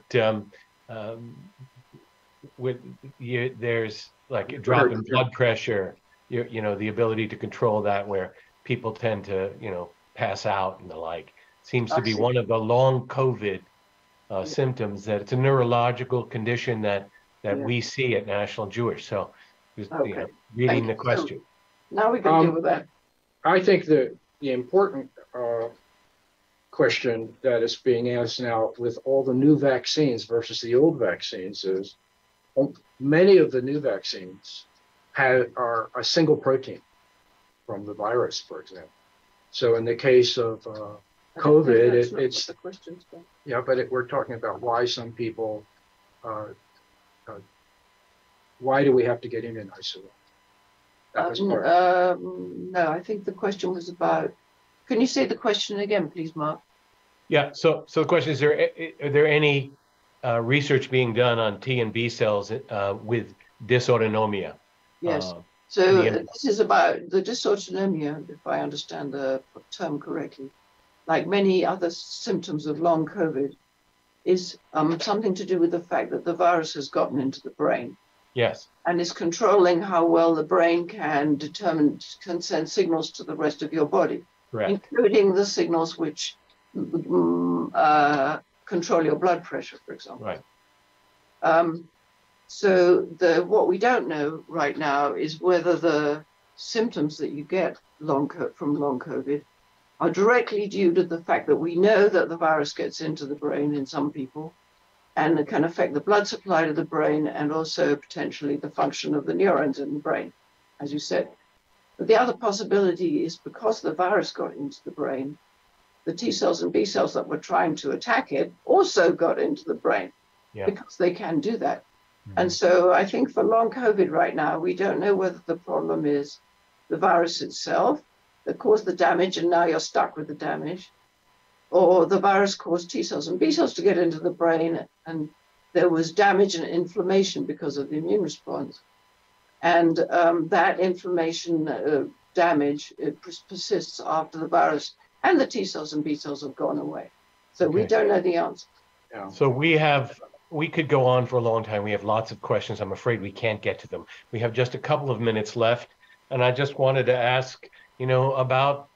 there's like a drop in blood pressure, the ability to control that, where people tend to, pass out and the like. Seems to be one of the long COVID symptoms, that it's a neurological condition that we see at National Jewish. So just reading the question. So now we can deal with that. I think the important question that is being asked now with all the new vaccines versus the old vaccines is, many of the new vaccines are a single protein from the virus, for example. So in the case of COVID, it's the questions. Yeah, but we're talking about why some people, why do we have to get immunized? No, I think the question was about. Can you say the question again, please, Mark? Yeah. So the question is: are there any research being done on T and B cells with dysautonomia? Yes. So this is about the dysautonomia, if I understand the term correctly. Like many other symptoms of long COVID, is something to do with the fact that the virus has gotten into the brain. Yes. And is controlling how well the brain can send signals to the rest of your body, correct, including the signals which control your blood pressure, for example. Right. So what we don't know right now is whether the symptoms that you get from long COVID are directly due to the fact that we know that the virus gets into the brain in some people, and it can affect the blood supply to the brain and also potentially the function of the neurons in the brain, as you said. But the other possibility is because the virus got into the brain, the T cells and B cells that were trying to attack it also got into the brain, because they can do that. Mm-hmm. And so I think for long COVID right now, we don't know whether the problem is the virus itself that caused the damage and now you're stuck with the damage, or the virus caused T cells and B cells to get into the brain and there was damage and inflammation because of the immune response. And that inflammation damage, it persists after the virus and the T cells and B cells have gone away. So we don't know the answer. Yeah. So we could go on for a long time. We have lots of questions. I'm afraid we can't get to them. We have just a couple of minutes left. And I just wanted to ask, about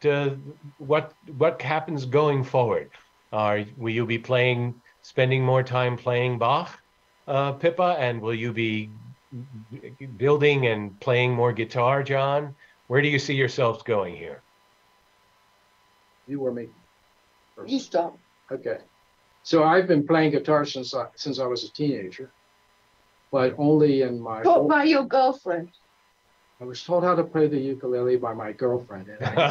what happens going forward. Will you be spending more time playing Bach, Pippa? And will you be building and playing more guitar, John? Where do you see yourselves going here? You or me? You stop. Okay. So I've been playing guitar since I was a teenager, but only in my... Taught by your girlfriend. I was told how to play the ukulele by my girlfriend.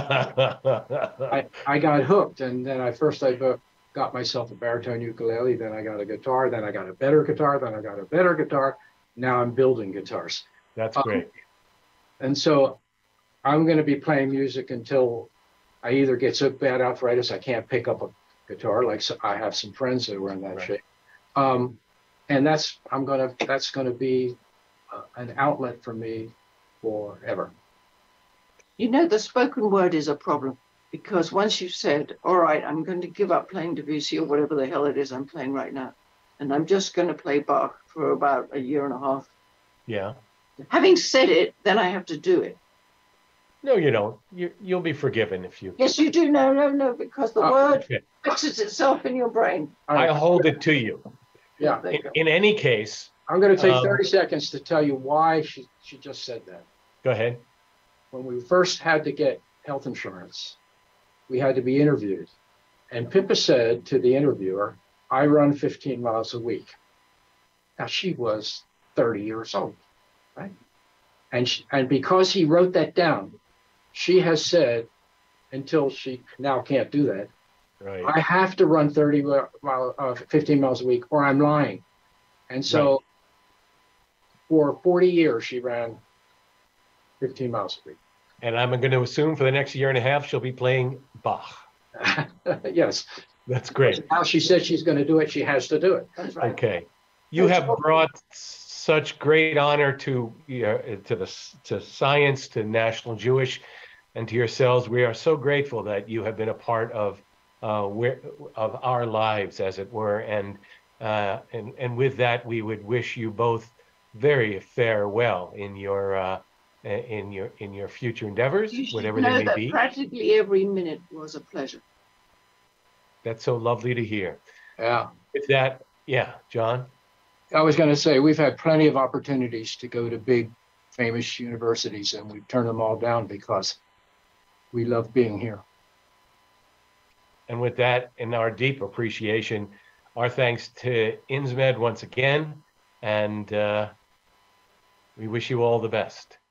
I got hooked, and then I got myself a baritone ukulele, then I got a guitar, then I got a better guitar, then I got a better guitar. Now I'm building guitars. That's great. And so I'm going to be playing music until I either get so bad arthritis I can't pick up a guitar, like I have some friends that were in that shape. And that's going to be an outlet for me forever. The spoken word is a problem, because once you've said, all right, I'm going to give up playing Debussy or whatever the hell it is I'm playing right now, and I'm just going to play Bach for about a year and a half. Yeah. Having said it, then I have to do it. No, you don't. You'll be forgiven if you... Yes, you do. No, because the word fixes itself in your brain. I'll hold it to you. Yeah. In any case... I'm going to take 30 seconds to tell you why she just said that. Go ahead. When we first had to get health insurance, we had to be interviewed. And Pippa said to the interviewer, I run 15 miles a week. Now, she was 30 years old, right? And because he wrote that down, she has said, until she now can't do that, right, I have to run 15 miles a week or I'm lying. And so for 40 years, she ran 15 miles a week. And I'm going to assume for the next year and a half, she'll be playing Bach. Yes. That's great. Now she said she's going to do it. She has to do it. That's right. Okay. You have brought such great honor to to science, to National Jewish, and to yourselves. We are so grateful that you have been a part of our lives, as it were. And with that, we would wish you both very farewell in your future endeavors, whatever they may be. Practically every minute was a pleasure. That's so lovely to hear. Yeah. With that, yeah, John. I was going to say, we've had plenty of opportunities to go to big, famous universities, and we've turned them all down because we love being here. And with that, in our deep appreciation, our thanks to INSMED once again, and we wish you all the best.